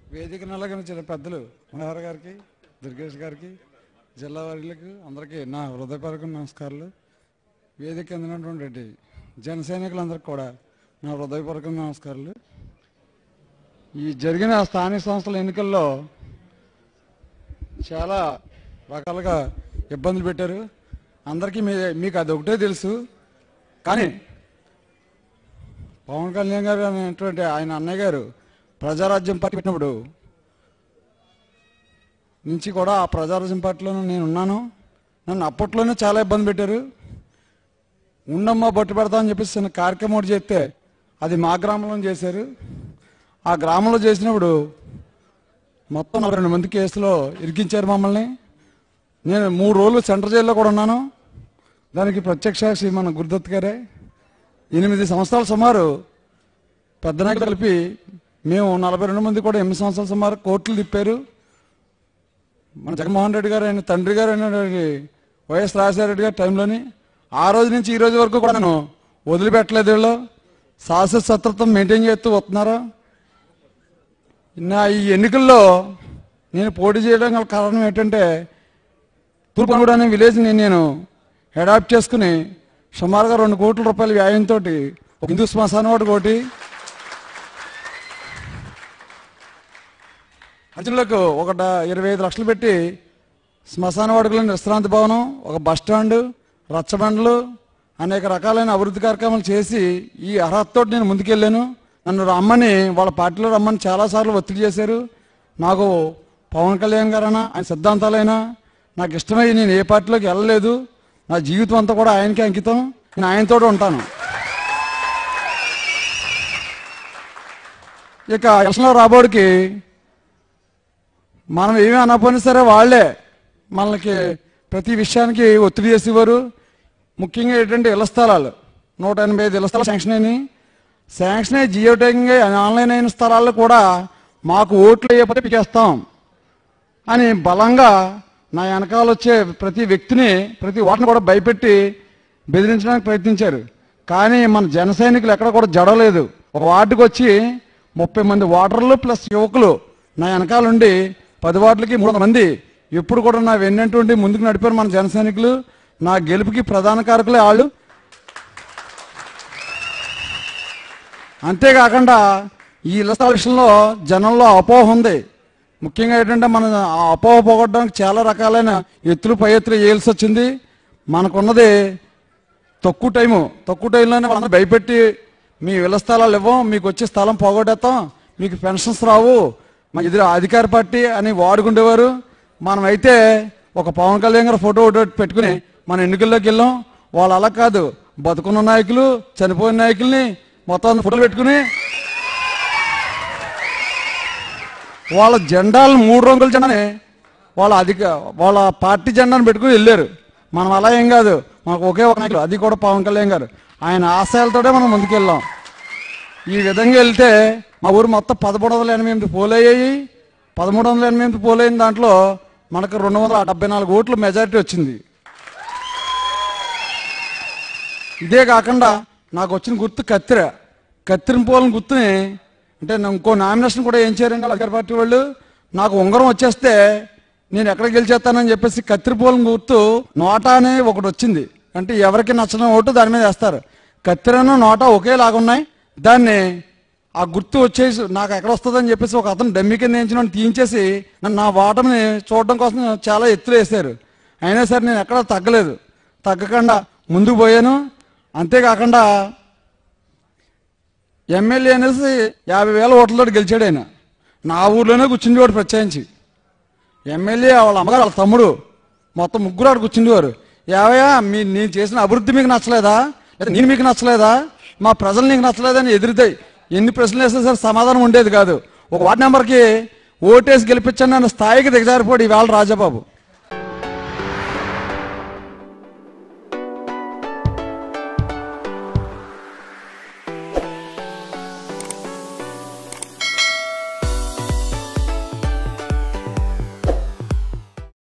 వేదికను అలంకరించిన పెద్దలు మనోహర్ గారికి, దుర్గేష్ గారికి, జిల్లా వారికి అందరికీ నా హృదయపూర్వక నమస్కారాలు. వేదిక అందినటువంటి జన సైనికులందరికీ కూడా నా హృదయపూర్వక నమస్కారాలు. ఈ జరిగిన స్థానిక సంస్థల ఎన్నికల్లో చాలా రకాలుగా ఇబ్బందులు పెట్టారు. అందరికీ మీకు అది ఒకటే తెలుసు. కానీ పవన్ కళ్యాణ్ గారు అనేటువంటి ఆయన అన్నయ్య గారు ప్రజారాజ్యం పార్టీ పెట్టినప్పుడు నుంచి కూడా ఆ ప్రజారాజ్యం పార్టీలోనూ నేను ఉన్నాను. నన్ను అప్పట్లోనే చాలా ఇబ్బంది పెట్టారు. ఉండమ్మా బొట్టు పెడతామని చెప్పేసి చిన్న కార్యక్రమం ఒకటి చేస్తే అది మా గ్రామంలో చేశారు. ఆ గ్రామంలో చేసినప్పుడు మొత్తం 42 మంది కేసులో ఇరికించారు మమ్మల్ని. నేను 3 రోజులు సెంట్రల్ జైల్లో కూడా ఉన్నాను. దానికి ప్రత్యక్ష సాక్షి మన గురుదత్ గారే. 8 సంవత్సరాల సుమారు పెద్ద నాయకులు కలిపి మేము 42 మంది కూడా 8 సంవత్సరాల సుమారు కోర్టులు తిప్పారు. మన జగన్మోహన్ రెడ్డి గారు ఆయన తండ్రి గారు అయిన వైఎస్ రాజశేఖర రెడ్డి గారి టైంలోని ఆ రోజు నుంచి ఈ రోజు వరకు కూడా నేను వదిలిపెట్టలేదు. వీళ్ళు శాశ్వత శత్రుత్వం మెయింటైన్ చేస్తూ వస్తున్నారు. నా ఈ ఎన్నికల్లో నేను పోటీ చేయడం గల కారణం ఏంటంటే తూర్పుగూడ అనే విలేజ్ని నేను అడాప్ట్ చేసుకుని సుమారుగా 2 కోట్ల రూపాయల వ్యయంతో ఒక హిందూ శ్మశానం ఒకటి అంచనలకు 25 లక్షలు పెట్టి శ్మశాన వాడుకలను విశ్రాంతి భవనం, ఒక బస్టాండ్, రచ్చబండలు, అనేక రకాలైన అభివృద్ధి కార్యక్రమాలు చేసి ఈ అర్హతతో నేను ముందుకెళ్ళాను. నన్ను రమ్మని వాళ్ళ పార్టీలో రమ్మని చాలాసార్లు ఒత్తిడి చేశారు. నాకు పవన్ కళ్యాణ్ గారైనా ఆయన సిద్ధాంతాలైనా నాకు ఇష్టమై నేను ఏ పార్టీలోకి వెళ్ళలేదు. నా జీవితం అంతా కూడా ఆయనకే అంకితం. నేను ఆయనతో ఉంటాను. ఇక ఎలక్షన్లో రాబోడికి మనం ఏమీ అనకపోయినా సరే వాళ్ళే మనకి ప్రతి విషయానికి ఒత్తిడి చేసేవారు. ముఖ్యంగా ఏంటంటే ఇళ్ల స్థలాలు 185 ఇళ్ల స్థలాలు శాంక్షన్ అయ్యి జియో ట్యాగింగ్ ఆన్లైన్ అయిన స్థలాల్లో కూడా మాకు ఓట్లు వేయకపోతే పికేస్తాం అని బలంగా నా వెనకాల వచ్చే ప్రతి వ్యక్తిని, ప్రతి ఓటుని కూడా భయపెట్టి బెదిరించడానికి ప్రయత్నించారు. కానీ మన జన సైనికులు ఎక్కడ కూడా జడలేదు. ఒక వార్డుకి వచ్చి 30 మంది ఓటర్లు ప్లస్ యువకులు నా వెనకాల ఉండి 10 వార్డులకి 300 మంది ఎప్పుడు కూడా నా వెన్నంటుండి ముందుకు నడిపారు మన జన సైనికులు. నా గెలుపుకి ప్రధాన కారకులే వాళ్ళు. అంతేకాకుండా ఈ ఇళ్ల స్థలాల విషయంలో జనంలో అపోహ ఉంది. ముఖ్యంగా ఏంటంటే మన ఆ అపోహ పోగొట్టడానికి చాలా రకాలైన ఎత్తులు పై ఎత్తులు వేయాల్సి వచ్చింది. మనకున్నది తక్కువ టైంలోనే వాళ్ళని భయపెట్టి మీ ఇళ్ల స్థలాలు ఇవ్వం, మీకు వచ్చే స్థలం పోగొట్టేస్తాం, మీకు పెన్షన్స్ రావు, మా ఎదురు అధికార పార్టీ అని వాడుకుండేవారు. మనమైతే ఒక పవన్ కళ్యాణ్ గారు ఫోటో పెట్టుకుని మన ఎన్నికల్లోకి వెళ్ళాం. వాళ్ళు అలా కాదు, బతుకున్న నాయకులు చనిపోయిన నాయకుల్ని మొత్తం ఫోటోలు పెట్టుకుని వాళ్ళ జెండాలను 3 రంగుల జెండాని వాళ్ళ పార్టీ జెండాను పెట్టుకుని వెళ్ళారు. మనం అలా ఏం కాదు, మనకు ఒకే ఒక నాయకుడు, అది కూడా పవన్ కళ్యాణ్ గారు. ఆయన ఆశయాలతోనే మనం ముందుకెళ్ళాం. ఈ విధంగా వెళ్తే మా ఊరు మొత్తం 1388 పోల్ అయ్యాయి. 1388 పోల్ అయిన దాంట్లో మనకు 274 ఓట్లు మెజారిటీ వచ్చింది. ఇదే కాకుండా నాకు వచ్చిన గుర్తు కత్తిరిన పోలని గుర్తుని అంటే ఇంకో నామినేషన్ కూడా ఏం చేయారంటే అధికార పార్టీ వాళ్ళు నాకు ఉంగరం వచ్చేస్తే నేను ఎక్కడ గెలిచేస్తానని చెప్పేసి కత్తిరిపోలని గుర్తు నోటా అనే ఒకటి వచ్చింది. అంటే ఎవరికి నచ్చిన ఓటు దాని మీద వేస్తారు. కత్తిరను నోటా ఒకేలాగా ఉన్నాయి. దాన్ని ఆ గుర్తు వచ్చేసి నాకు ఎక్కడ వస్తుందని చెప్పేసి ఒక అతను డమ్మి కింద వేయించిన తీయించేసి నా ఓటమిని చూడడం కోసం చాలా ఎత్తులు వేశారు. అయినా సరే నేను ఎక్కడ తగ్గకుండా ముందుకు పోయాను. అంతేకాకుండా ఎమ్మెల్యే అనేసి 50,000 ఓట్లతో గెలిచాడు. ఆయన నా ఊర్లోనే కూర్చుండేవాడు ప్రత్యేకించి. ఎమ్మెల్యే వాళ్ళ అమ్మగారు వాళ్ళ తమ్ముడు మొత్తం 3 ఆడు కూర్చుండేవారు. ఏవయ్యా నేను చేసిన అభివృద్ధి మీకు నచ్చలేదా, లేదా నేను మీకు నచ్చలేదా, మా ప్రజలు నీకు నచ్చలేదని ఎదురుతాయి. ఎన్ని ప్రశ్నలు వేస్తే సరే సమాధానం ఉండేది కాదు. ఒక వార్డు నెంబర్కి ఓటేసి గెలిపించండి అన్న స్థాయికి దిగజారిపోడు ఈవేళ రాజాబాబు.